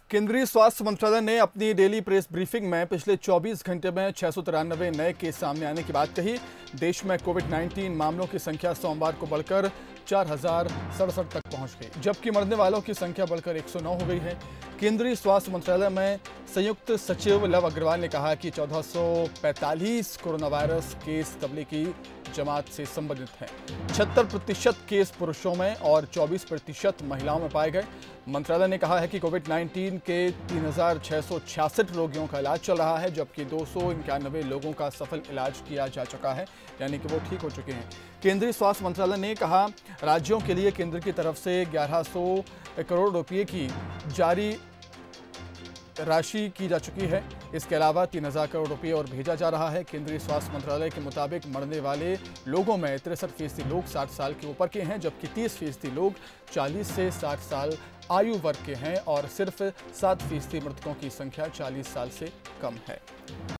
केंद्रीय स्वास्थ्य मंत्रालय ने अपनी डेली प्रेस ब्रीफिंग में पिछले 24 घंटे में 693 नए केस सामने आने की बात कही। देश में कोविड-19 मामलों की संख्या सोमवार को बढ़कर 4067 तक पहुंच गई, जबकि मरने वालों की संख्या बढ़कर 109 हो गई है। केंद्रीय स्वास्थ्य मंत्रालय में संयुक्त सचिव लव अग्रवाल ने कहा कि 1445 corona virus case Tablighi Jamaat से संबंधित हैं। 76% केस पुरुषों में और 24% महिलाओं में पाए गए। मंत्रालय ने कहा है कि कोविड-19 के 3666 रोगियों का इलाज चल रहा है, जबकि 291 लोगों का सफल इलाज किया जा चुका है, यानी कि वो ठीक हो चुके हैं। केंद्रीय स्वास्थ्य मंत्रालय ने कहा राज्यों के लिए केंद्र की तरफ से 1100 करोड़ रुपए की जारी राशि की जा चुकी है। इसके अलावा 3000 करोड़ रुपए और भेजा जा रहा है। केंद्रीय स्वास्थ्य मंत्रालय के मुताबिक मरने वाले लोगों में 63% लोग 60 साल के ऊपर के हैं, जबकि 30% लोग 40 से 60 साल आयु वर्ग के हैं और सिर्फ 7% मृतकों की संख्या 40 साल से कम है।